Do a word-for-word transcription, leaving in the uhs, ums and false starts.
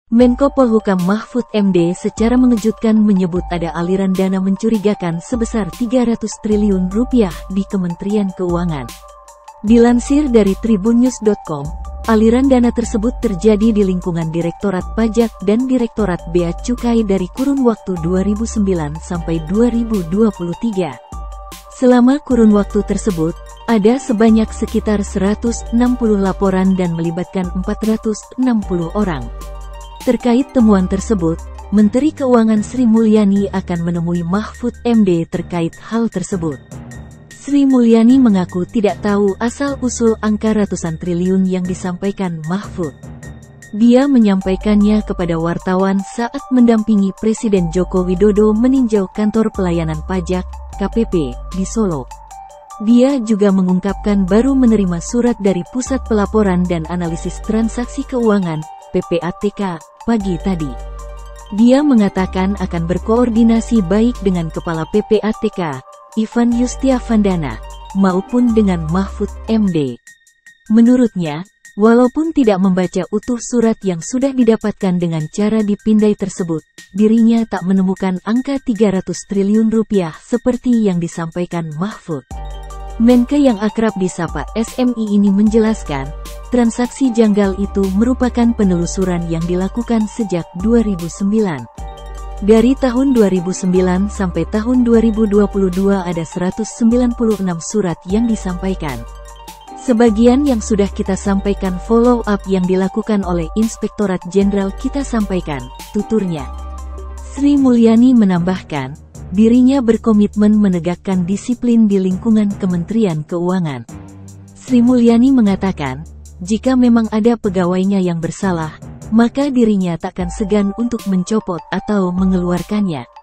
Menko Polhukam Mahfud M D secara mengejutkan menyebut ada aliran dana mencurigakan sebesar tiga ratus triliun rupiah di Kementerian Keuangan. Dilansir dari tribunnews dot com, aliran dana tersebut terjadi di lingkungan Direktorat Pajak dan Direktorat Bea Cukai dari kurun waktu dua ribu sembilan sampai dua ribu dua puluh tiga. Selama kurun waktu tersebut, ada sebanyak sekitar seratus enam puluh laporan dan melibatkan empat ratus enam puluh orang. Terkait temuan tersebut, Menteri Keuangan Sri Mulyani akan menemui Mahfud M D terkait hal tersebut. Sri Mulyani mengaku tidak tahu asal-usul angka ratusan triliun yang disampaikan Mahfud. Dia menyampaikannya kepada wartawan saat mendampingi Presiden Joko Widodo meninjau kantor pelayanan pajak K P P di Solo. Dia juga mengungkapkan baru menerima surat dari Pusat Pelaporan dan Analisis Transaksi Keuangan P P A T K pagi tadi. Dia mengatakan akan berkoordinasi baik dengan Kepala P P A T K, Ivan Yustiavandana, maupun dengan Mahfud M D. Menurutnya, walaupun tidak membaca utuh surat yang sudah didapatkan dengan cara dipindai tersebut, dirinya tak menemukan angka tiga ratus triliun rupiah seperti yang disampaikan Mahfud. Menke yang akrab disapa S M I ini menjelaskan, transaksi janggal itu merupakan penelusuran yang dilakukan sejak dua ribu sembilan. Dari tahun dua ribu sembilan sampai tahun dua ribu dua puluh dua ada seratus sembilan puluh enam surat yang disampaikan. Sebagian yang sudah kita sampaikan follow up yang dilakukan oleh Inspektorat Jenderal kita sampaikan, tuturnya. Sri Mulyani menambahkan, dirinya berkomitmen menegakkan disiplin di lingkungan Kementerian Keuangan. Sri Mulyani mengatakan, jika memang ada pegawainya yang bersalah, maka dirinya takkan segan untuk mencopot atau mengeluarkannya.